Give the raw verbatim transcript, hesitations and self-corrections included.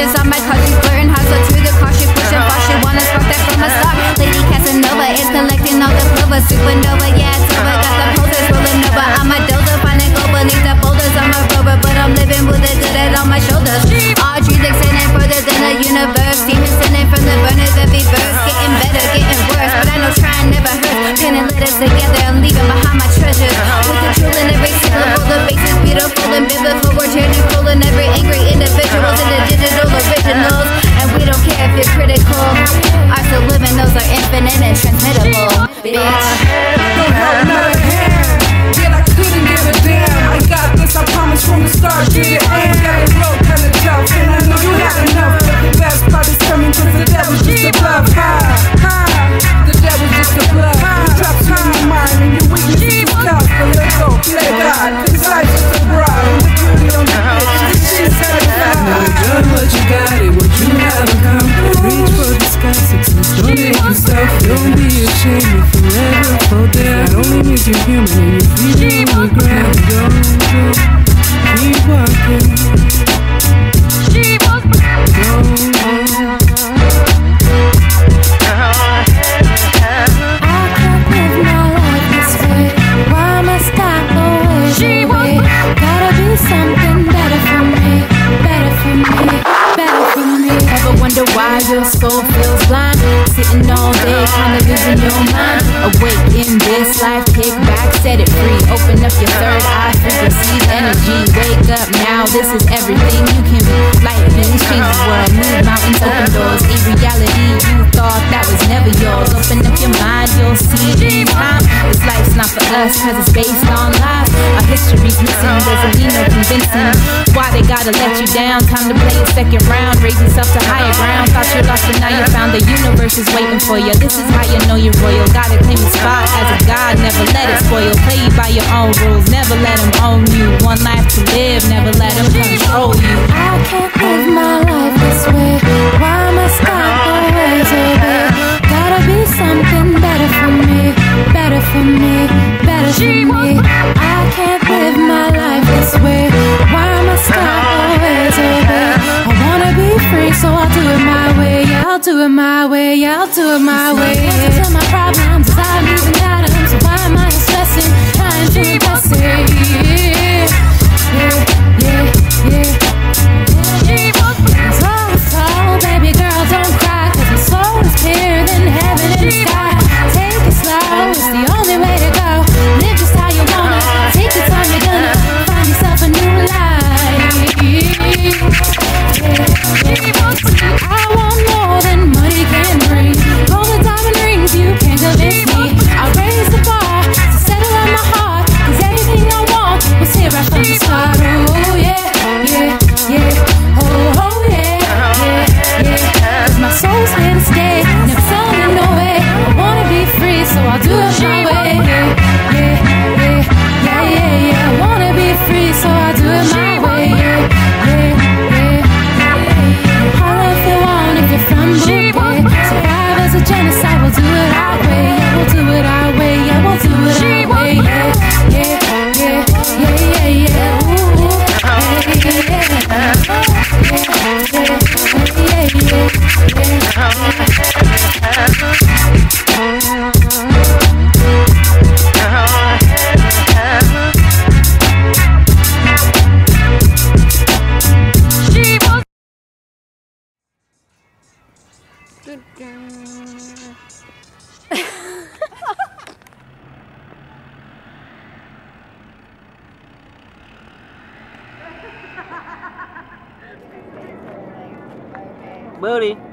bitches on my car, she flirting hard, so to the car, she pushing far. She wanna spark that from a star. Lady Casanova is collecting all the clover. Supernova, yeah, it's over. Got the posters rolling over. I'm a dozer, finding gold beneath the boulders. I'm a rover, but I'm living with a good head on my shoulders. Audrey extending further than the universe. Demons sending from the burners of birth. Getting better, getting worse, but I know trying never hurts. Pinning letters together and leaving behind my treasures. With the truth in every syllable, the bass is beautiful and biblical. We're cheering full and every angry individuals in the digital originals. And we don't care if you're critical. Our subliminals are infinite and transmittable, bitch. No help, not a hand. Yet I couldn't give a damn. I got this, I promise from the start to the end. Got a road kinda tough, and I know you had enough. But the best part is coming, cause the devil's just a bluff. Ha, ha, the devil's just a bluff. He drops you in your mind, and your weakness is tough. But let go, let God, cause life's just a bride. And the beauty on the bitch, this shit's satisfied. Now you done what you got, it what you haven't come. Reach for the sky, success, don't make yourself. Don't be ashamed, you forever fall down. Not only means you're human and your feet on the ground. Don't, don't, keep walking. Don't, don't. Wonder why your soul feels blind, sitting all day, kinda losing your mind. Awake in this life, kick back, set it free. Open up your third eye, frequencies, energy. Wake up now, this is everything you can be. Lightning change the world, move mountains, open doors. A reality you thought that was never yours. Open up your mind, you'll see in time. This life's not for us, cause it's based on lies. Our history's missing, doesn't need no convincing. Why they gotta let you down? Time to play a second round, raise yourself to higher ground. Thought you lost, but now you found. The universe is waiting for you. This is how you know you're royal. Gotta claim your spot as a god, never let it spoil. Play by your own rules, never let them own you. One life to live, never let them control you. I can't live my life this way. Why must I always obey? Gotta be something better for me, better for me, better for me. I can't live my life this way. Why must I always obey? I wanna be free, so I'll do it my way. Yeah, I'll do it my way. Yeah, I'll do it my way. Answer to my problems, I'm moving atoms. So why am I stressing, trying to impress it? Yeah, yeah, yeah, yeah. So, so, baby girl, don't cry, cause my soul is clearer than heaven in the sky. Take it slow, it's the only way to go. Live just how you wanna, take the time you're gonna find yourself a new life. I want more than money can bring. Gold and diamond rings, you can't convince me. I raise the bar to settle on my heart, cause everything I want was here right from the start. Oh yeah, yeah, yeah, oh, oh yeah, yeah, yeah. Cause my soul's here to stay, never selling no way. I wanna be free, so I'll do it my way. Yeah, yeah, yeah, yeah, yeah, yeah. I wanna be free, so I'll do it my way. Yeah, yeah, yeah, yeah. Holler if you want, if you're from Brooklyn. Survive as a genocide, we'll do it our way. Yeah, we'll do it our way. Yeah, we'll do it our way. Yeah, yeah, yeah, yeah, yeah, yeah. Ooh, yeah, yeah, yeah, Booty.